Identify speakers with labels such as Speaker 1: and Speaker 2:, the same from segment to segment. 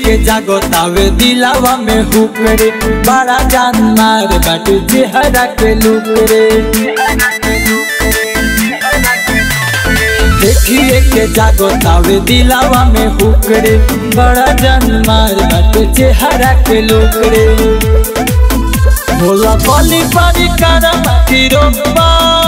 Speaker 1: के जागतावे दिलावा में हुकरे बड़ा जान मार बाटे चेहरा के लुकरे देखिए के जागतावे दिलावा में हुकरे बड़ा जान मार बाटे चेहरा के लुकरे भोला कली पारी कारमा की रोकबा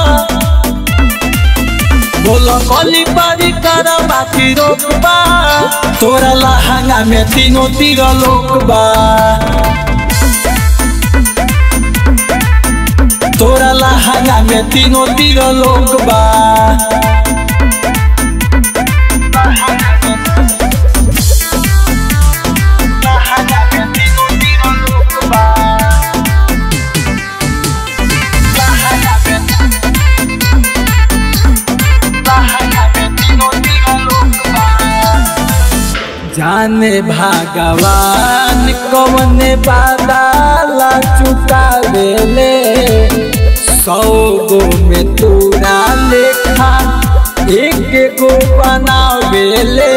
Speaker 1: भोला कली पारी कारमा की रोकबा तोरा लहंगा में तीनों तीर लोकबा तोरा लहंगा में तीनों तीर लोकबा जाने भगवान कौने बादला चुकावेले 100 गो में तोरा लेखा एक गो बनावेले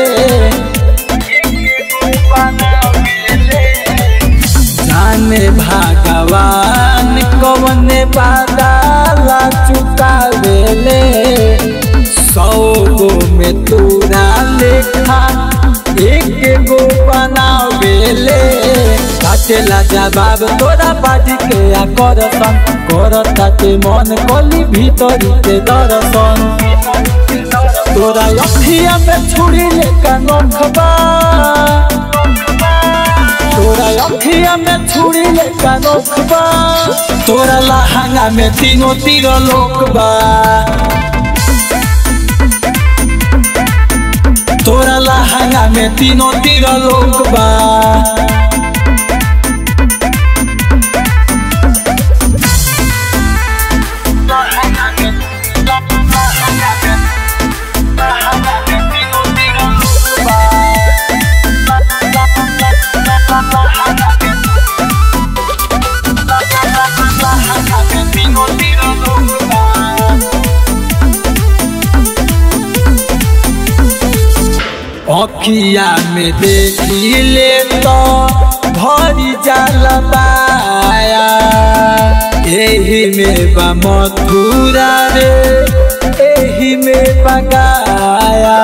Speaker 1: जाने भगवान कौने बादला चुकावेले 100 गो में तोरा लेखा एक गो बनावेले काटेला जवाब तोरा पाटी के आ करसन करता के मन कली भीतरी के दर्शन तोरा अखिया में छुरी लेकर नखबा तोरा अखिया में छुरी लेकर नखबा तोरा लहंगा में तीनों तीर लोकबा तोरा लहंगा में तीनों तीर लोकबा अखिया में देखी ले तो भरी जाला पाया एही में बा मथुरा रे एही में पगाया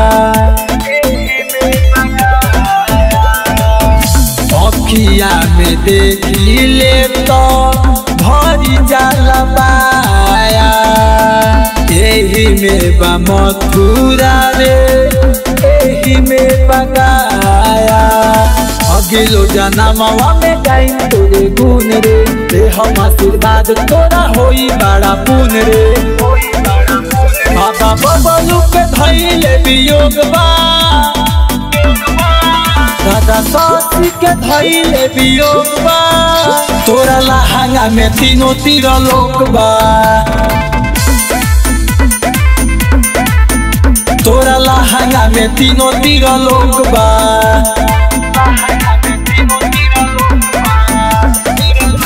Speaker 1: अखिया में देखी ले तो भरी जाला पाया एही में बा मथुरा रे एही में पकाया अगिलो जनमवा में टाइम तोरे गुण रे दे हम आशीर्वाद तोरा होई बड़ा पुन रे बाबा बबलू के धइले वियोगबा दादा सासी के धइले वियोगबा तोरा लहंगा में तीनों तीर लोकबा तोरा लहंगा में तीनों तीर लोकबा।